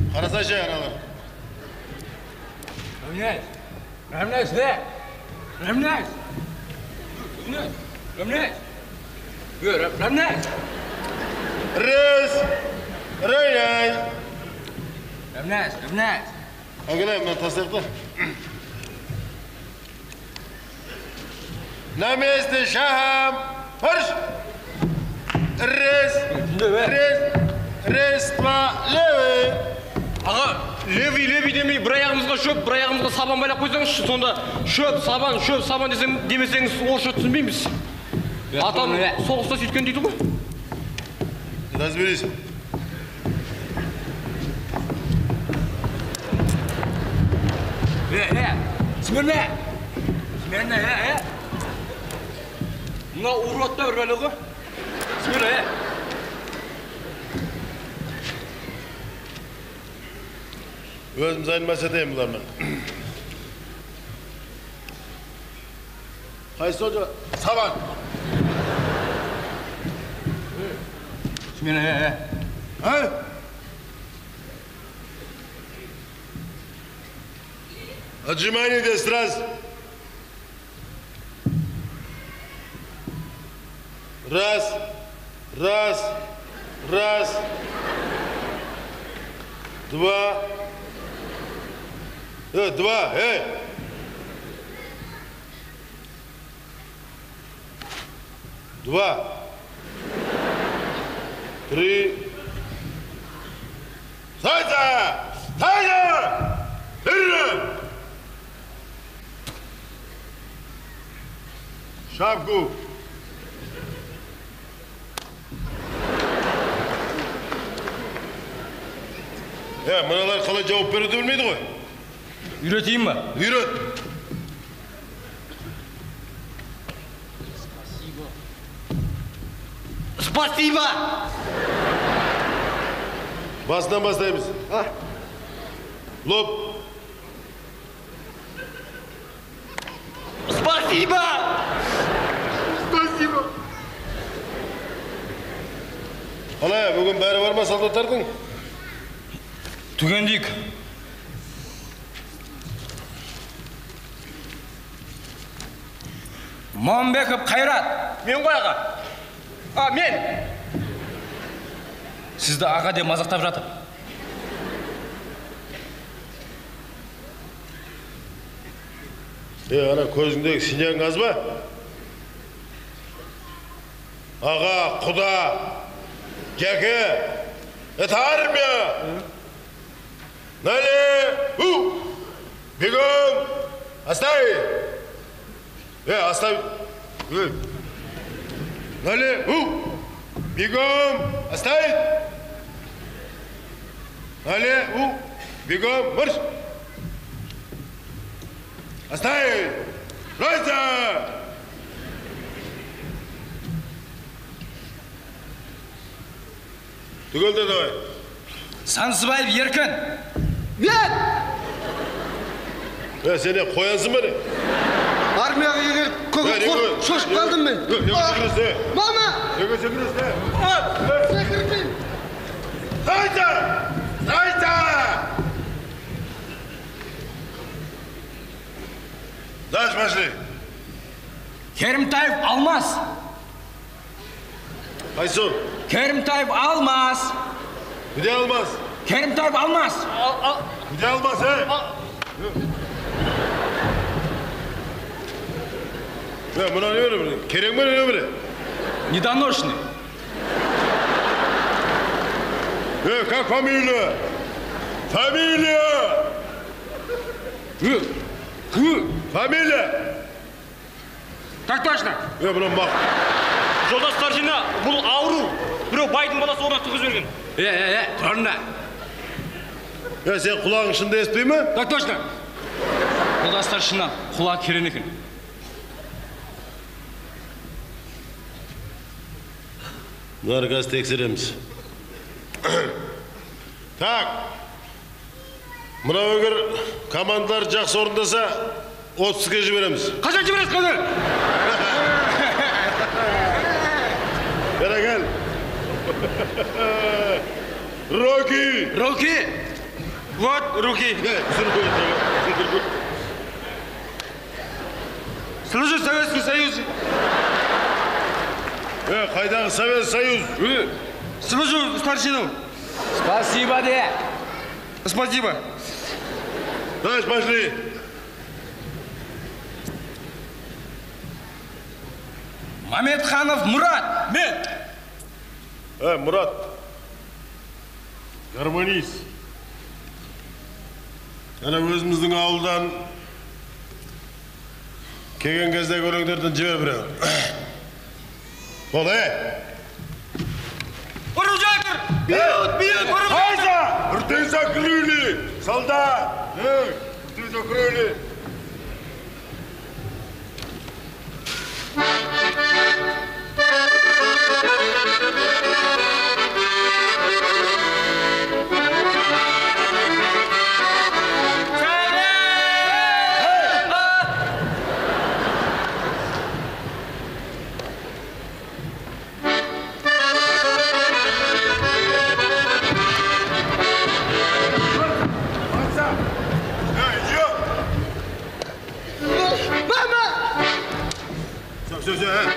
Қарасайшы аналар. Рамнес, де? Рамнес! Рамнес! Рез! Райнай! Рамнес! Әгілі, мен тастайықта. На месте шахам! Марш! Рез, два, левый! Аға, левый демей, бір аяғымызға шөп, бір аяғымызға сабан байлап қойсаңызшы, сонда шөп, сабан демесеңіз орысша түсінбейміз. Атам соғыста сөйткен дейді ғой. Разберись. Смирно! Мына уродта бір бәле ғой. Смирно! Өзіміз айнымас етейін бұлармен. Қайсы олжа? Сабан! Смирно! Отжимание здесь раз. Раз. Два. Два, Два. Три. Сойдя! Шапку. Мыналар қалай жауап беруді білмейді ғой. Үйретейін ба? Үйрет. Спасибо! Басынан бастаймыз. Лоп. Спасибо! Қалай, бүгін бәрі бар ма солдаттардың? Түгендейік. Мамбеков Қайрат. Мен ғой аға. Мен. Сізді аға деп мазақтап жатыр. Ана көзіңдегі синяң аз ба? Аға, құда, жәке, это армия! Нале! Бегом! Оставить! Оставить! Нале! Бегом! Оставить! Нале! Бегом! Марш! Оставить! Ройся! Түгелді давай! Сансыбаев Еркін! Мен! Сене қоясың ба не? Армияға келіп көңіл шошып қалдым мен. Мама! Неге секіресің? Секірмеймін. Ройся! Дальше пошли. Керімтаев Алмас! Қайсы ол? Керімтаев Алмас! Где Алмас? Керімтаев Алмас! Где Алмас, Мұна не бері? Керең бері не бері? Недоношенный. Как фамилия? Фамилия! Фамилия! Так точно. Бұны мақ. Жолдас старшина, бұл ауру. Біреу байдың баласы орнақ тұғыз берген. Тұрында. Сен құлағың шында еспей ме? Так точно. Жолдас старшина, құлақ керен екен. Наргаз тексереміз. Так. Мына өгір командалар жақсы орындаса 30-ге жібереміз. Қашан жібересіз қазір? Бері кел. Роки! Роки! Вот, руки. Служу Советский Союз. Қайдағы Совет Союз? Служу старшину. Спасибо, де. Спасибо. Дальше пошли. Мамедханов Мурат. Мен. Мұрат. Гармонист. Ана өзіміздің ауылдан келген кезде өлеңдерден жібер біреу. Бол, Оружайдыр. Бьют! Айза! Рты закрыли! Солдат! Рты закрыли! Все.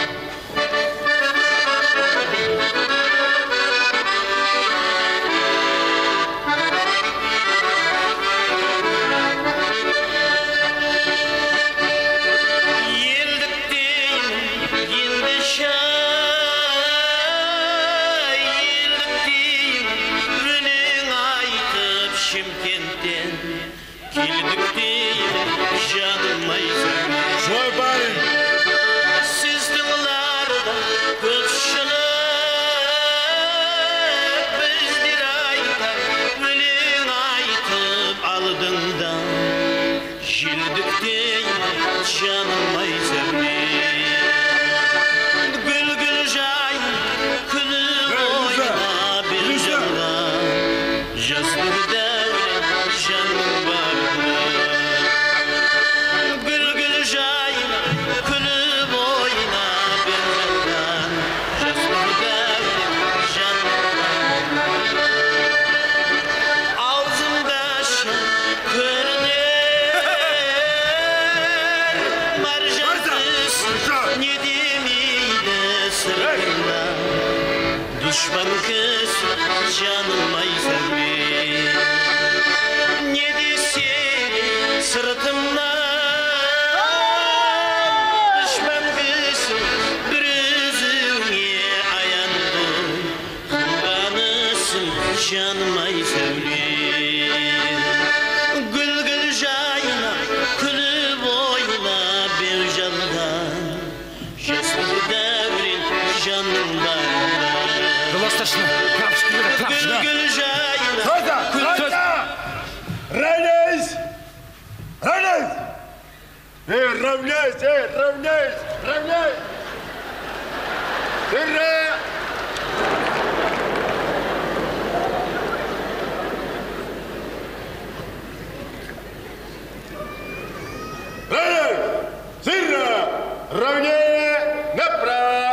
Düşman kız canım ay sevdi. Ne desin sırtımdan düşman kız bir yüzüne ayandı. Kullanırsın canım ay sevdi. Gül gül jayna külüp oyna bir candan. Jaslı devrin canımdan. Старшина, крапчик, Gül jayna. Равняйсь! Равняйсь! Равняйсь! Равняйсь! Равняйсь! Ура! Равняйсь! Сырра! Равнее! Направо!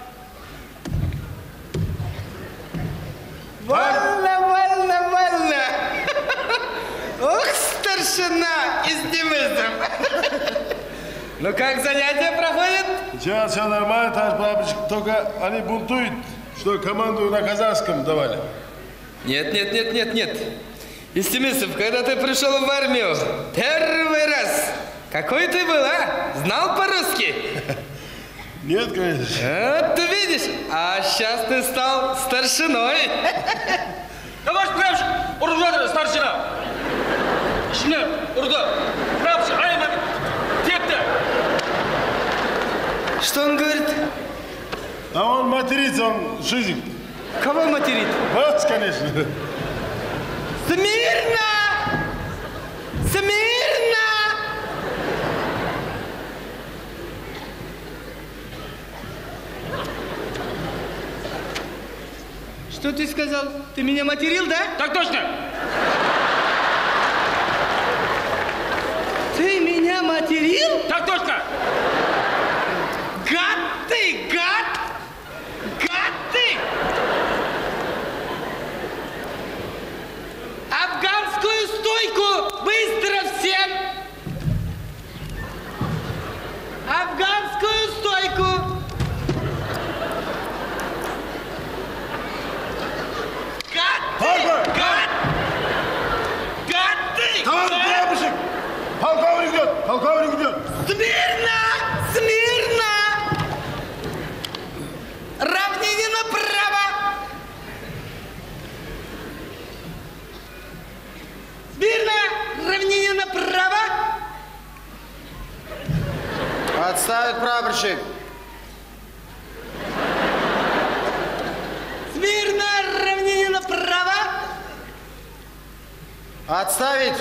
Вольно. Ох, старшина, издевайся. Ну как занятия проходят? Сейчас все нормально, товарищ прапорщик, только они бунтуют, что команду на казахском давали. Нет. Истемисов, когда ты пришел в армию, первый раз, какой ты был, а? Знал по-русски? Нет, конечно. Вот ты видишь, а сейчас ты стал старшиной. Товарищ прапорщик, оружайдыр, старшина. Ішіне ұрды. Прапорщик, айман, тепті. Что он говорит? А он матерится, он шизик. Кого материт? Вас, конечно. Смирно! Что ты сказал? Ты меня материл, да? Так точно. Ты меня материл? Так точно. Гад ты, гад! Гад ты! Афганский Смирно! Смирно! Равнение направо! Смирно! Равнение направо! Отставить, прапорщик. Смирно! Равнение направо! Отставить.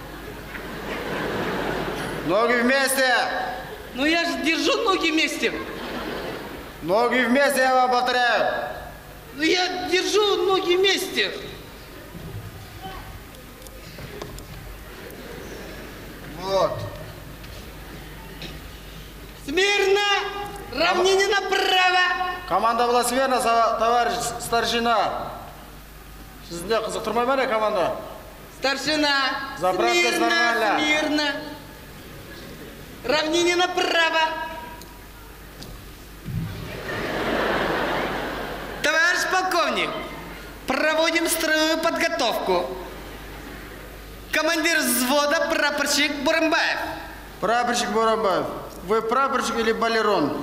Ноги вместе. Ну я же держу ноги вместе. Ноги вместе, я вам повторяю. Ну я держу ноги вместе. Вот. Смирно! Равнение направо! Команда была смирно, товарищ старшина. Сізде қызықтырмай ма не команда? Старшина! Заправка нормально. Смирно! Равнение направо! Товарищ полковник, проводим строевую подготовку. Командир взвода прапорщик Бурамбаев. Прапорщик Бурамбаев. Вы прапорщик или балерон?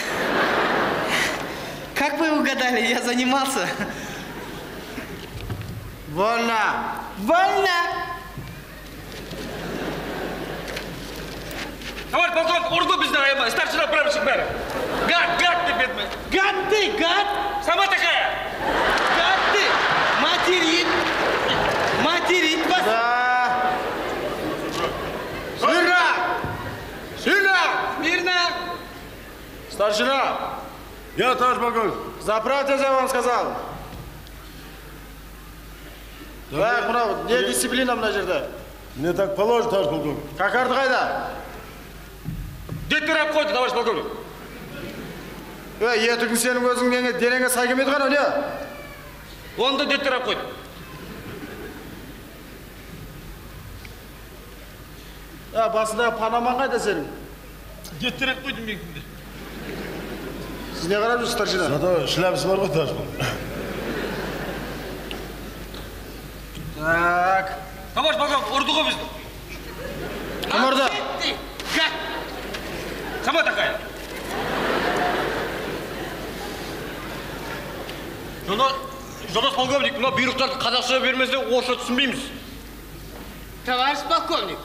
Как вы угадали, я занимался? Вольно. Вольно! Товарищ полковник, ұрды біздің аймақ, старшина прапорщик бәрі. Гад деп едім. Гад ты, гад! Сама такая. Гад ты! Материт! Материт вас! Да. Смирно! Смирно! Смирно! Старшина, Я, товарищ полковник. заправьтесь, я вам сказал. Так, мынау, не дисциплина мына жерде? Мне так положено, товарищ полковник. Кокарды қайда? Деттер алып қойды, товарищ полковник. Етігің сенің өзің денеңе сай келмейді ғана, не? Оны да деттер алып қойды. Басында панаман қайда сенің? Деттер алып қойды менің. Сіз не қарап жүрсіз, старшина? Зато шляпасы бар ғой, товарищ полковник. Так. Товарищ полковник, ұрды ғой бізді. Кім ұрды? Ты, гад! Сама такая. Жолдас полковник, мына бұйрықтарды қазақша бермесе, орысша түсінбейміз. Товарищ полковник,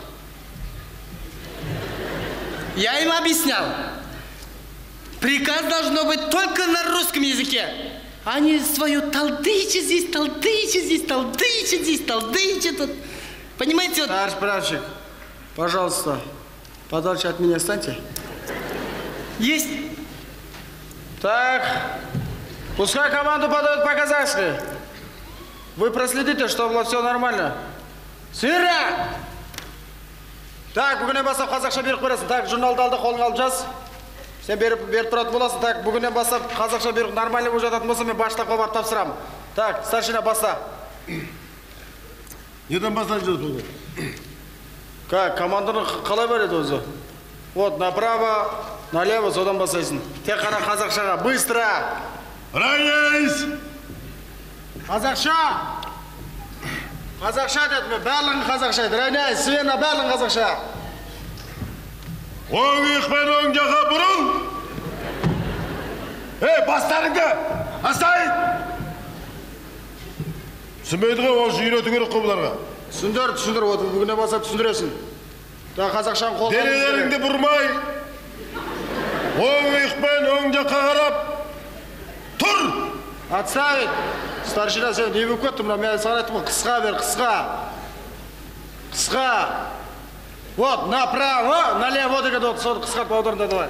я им объяснял. Приказ должно быть только на русском языке. Они свою толдычат здесь, толдычат здесь, толдычат здесь, толдычат. Понимаете, вот... Товарищ прапорщик, пожалуйста, подальше от меня станьте. Есть. Так, пускай команду подают по-казахски. Вы проследите, чтобы было все нормально. Смирно! Так, бүгіннен бастап қазақша беріп көресің. Так, журналды алды, қолыңа алып жаз. Сен беріп тұратын боласың. Так, бүгіннен бастап қазақша беріп нормальный болып жататын болса, мен басшылыққа барып тапсырамын. Так, старшина, баста. Неден бастан жүрді полковник? Как, команданы қалай береді өзі? Вот, направо, налево, содан бастайсың. Тек қана қазақшаға, быстро! Равняйсь! Қазақша! Қазақша деді мен, барлығын қазақша еді. Равняйсь, Свена, барлығын қазақша. Оң иықпен оң жаққа бұрыл! Бастарыңды! Астайын! Түсінбейді ғой, осы үйрету керек қой бұларға. Түсіндір, бүгіннен бастап түсіндіресің. Так, қазақшаны қолға алып Денелеріңді бұрмай, оң иықпен оң жаққа қарап, тұр! Отставить! Старшина, сен не болып кеттің, мен саған айттым ғой, қысқа бер, қысқа. Қысқа. Вот, направо, налево деген вот, соны қысқартып аударында давай.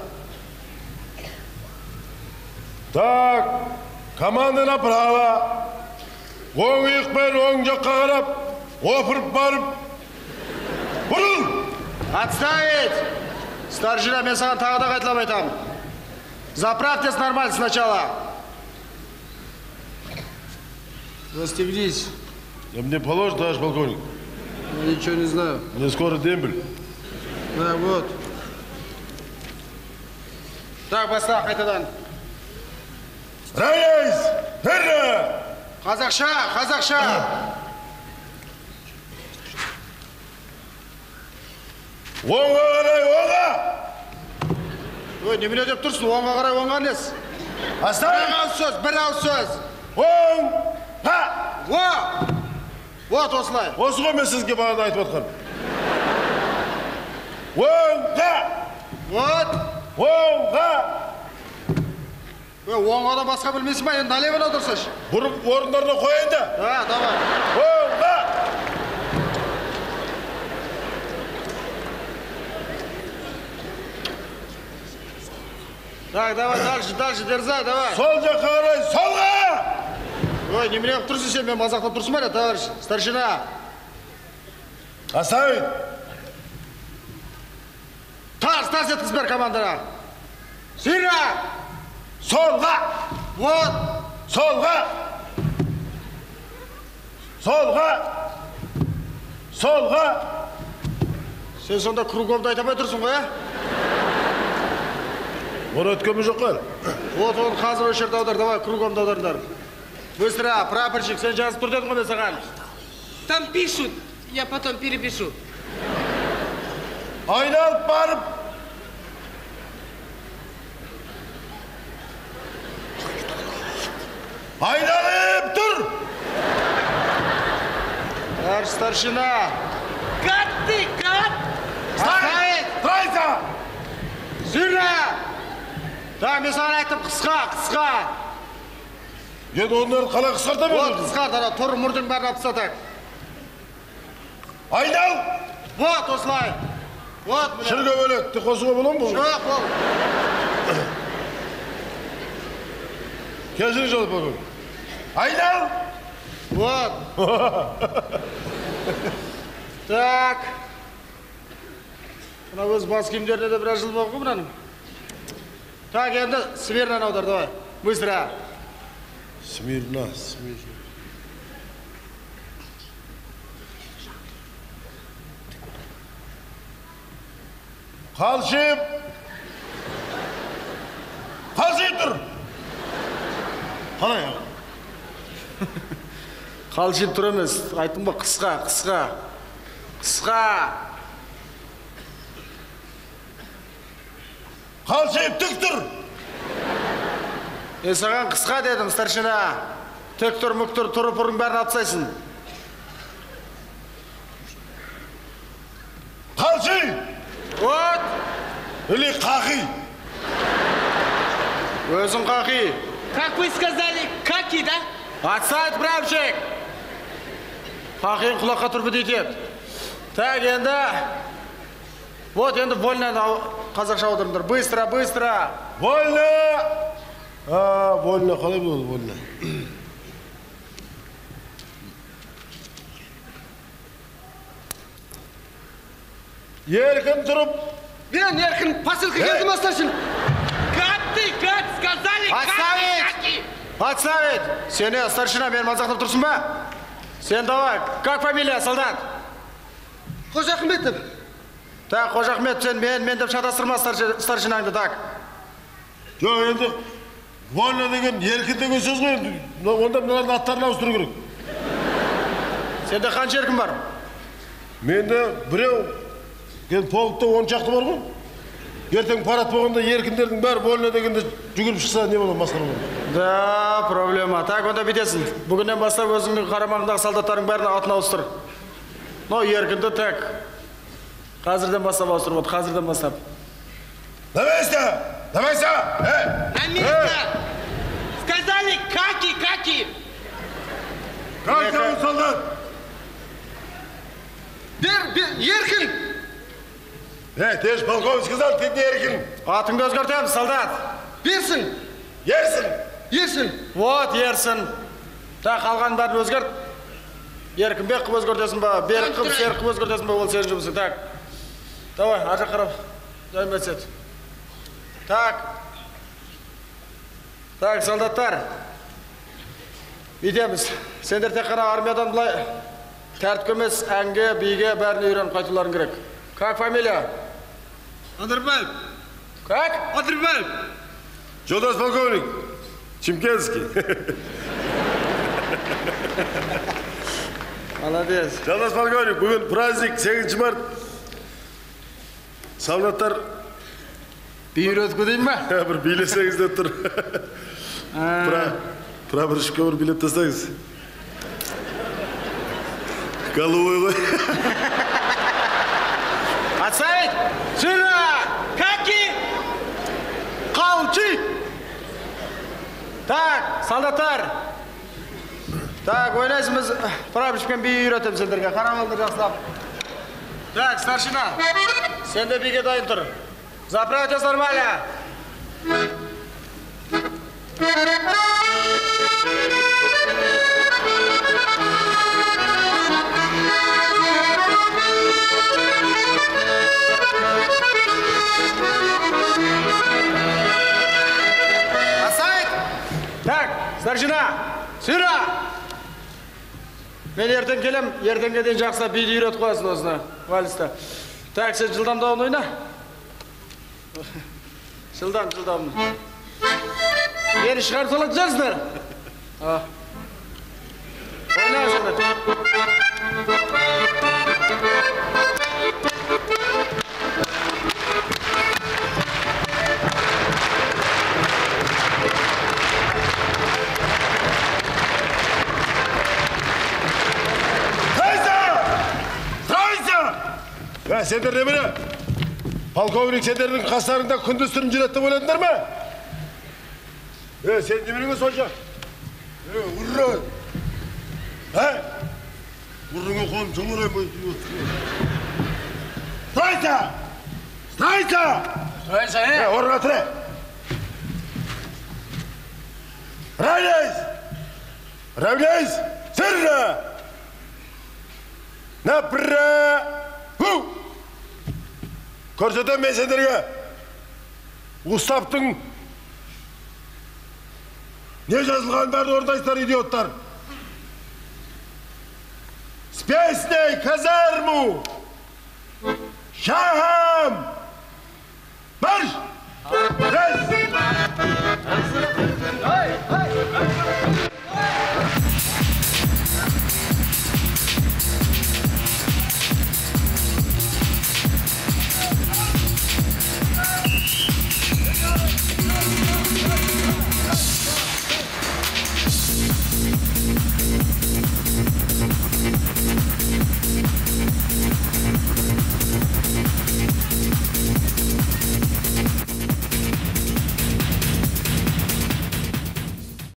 Так, команда направо. Оң иықпен оң жаққа қарап, опырып барып, бұрыл! Отставить! Старшина, мен саған тағы да қайталап айтамын. Заправьтесь нормально сначала. Застегнись. Мне положено, товарищ полковник. Я ничего не знаю. Мне скоро дембель. Да, вот. Так, баста, қайтадан. Равняйсь! Верно! Қазақша! Оңға қарай, оңға! Ой, немене деп тұрсың? Оңға қарай оңға нес. Оставить! Бір ауыз сөз. Оңға! Вот осылай. Осы ғой мен сізге бағана айтып отқан. Оңға! Вот. Оңға! Оңғадан басқа білмейсің ба? Енді налевін отырсаш. Бұрып орындарына қойын да. Давай. Оңға! Так, давай, дальше, дерзай, давай. Сол жаққа қарай, солға! Ой, немене қып тұрсың сен, мен мазақтап тұрсың ба, товарищ, старшина. Оставить! Тарс еткіз бер командана. Сыра! Солға! Вот! Солға! Солға! Солға! Сен сонда кругомды айтамай тұрсың ғой, ә? Оны өткенмі жоқ қой? Вот, оны қазір өшерді аудар, давай, кругомды аударыңдар. Быстро, прапорщик, сен жазып тұр дедің ғой мен саған. Там пишут, я потом перепишу. Айналып барып! Айналып тұр! Старшина! Кат ты, кат! Оставить! Тройка! Сыра! Да, мен саған айттым, қысқа. Енді онларын қалай қысқарта Вот, бердің? қысқарт, ана тұр мұрдың бәрін апсатак. Айнал! Вот, осылай. Вот, міне. Шырға бөлекті қосуға бола ма? Жоқ, бол. Кәжір жалып бағым. Айнал! Вот. Так. Мына өз бас киімдеріне де біраз жыл болған ғой мынаның. Так, енді смирнаны аудар, давай. Быстро. Смирна. Қалшып тұр! Қалай, Қалшиып тұр емес, айттым ба, қысқа. Қалшып түк тұр! Мен саған қысқа дедім, старшина. Тік тұр, мүк тұр, тұрып ұрың бәрін атсайсың. Қалши! Вот. Или қақи! Өзің қақи. Как вы сказали, каки, да? Отставить, прапорщик! Қақиын құлаққа тұрбы дейтеді. Так, енді... Вот, енді вольнаны қазақша аударыңдар. Быстро. Вольно! Вольно, қалай болды, вольно? Еркін тұрып! Мен еркін посылка келді ма, старшин? Кат, сказали, каки! Отставить! Сені, старшина, мен мазақтап тұрсың ба? Сен давай, как фамилия, солдат? Қожахметов. Так, Қожахмет, сен мен деп шатастырма старшинаңды, так. Жоқ, енді вольно деген еркін деген сөз ғой, онда мыналардың аттарын ауыстыру керек. Сенде қанша еркін бар? Менде біреу, полкта 10 шақты бар ғой. Ертең парад болғанда еркіндердің бәрі вольно дегенде жүгіріп шықса не болады, масқара болады. Да, проблема. Так, онда бітесің. Бүгіннен бастап өзіңнің қарамағындағы солдаттардың бәріне атын ауыстыр. Но еркінді так. Қазірден бастап ауыстырып от, қазірден бастап. На место! На место! Сказали, каки! Как зовут солдат? Еркін! Ты же полковник сказал, ты не еркін. Атыңды өзгертеміз, солдат. Берсін! Ерсін! Вот, ерсін. Так, қалған бәрін өзгерт. Еркінбек қып өзгертесің ба, берік қып, серік қып өзгертесің ба, ол сен жұмысы. Так, давай, аржа қарап, жайын бәтсет. Так, солдаттар. Бейтеміз. Сендер тек қана армиядан бұлай тәртіп емес, әнге, биге бәріне үйреніп қайтуларың керек. Как фамилия? Адырбаев. Как? Адырбаев. Жолдас полковник, Чемкенский. Молодец. Жолдас полковник, бүгін праздник 8 март. Солдаттар Би үйретіп кетейін ба? Бір билесеңіз деп тұр. Прапорщикке бір билеп тастаңыз. Головой ғой. Отставить! Сыра! Каки? Қалчи! Так, солдаттар. Так, ойлайсың біз прапорщикпен би үйретемін сендерге. Қарап алыңдар жақсылап. Так, старшина. Сен де биге дайын тұр. Заправитесь нормально. Отставить! Так, старшина, сыра! Мен ертең келем, ертеңге дейін жақсылап биді үйретіп қоясың осыны, вальсті. Так, сен жылдамдауын ойна. Жылдам. Бері шығарып салатын жарсыңдар. Ойна сонда. Сендер не біле? Полковник сендердің қастарында күндіз түрін жүреді деп ойладыңдар ма? Сен неменеге сонша? Урра! Уррыңа қолым жұмырай. Стройся! Орға тұра! Равняйсь! Сырра! Направо! Көрсетем мен сендерге. Уставтың не жазылған бәрін орындайсыздар, идиоттар. С песней казарму! Шага!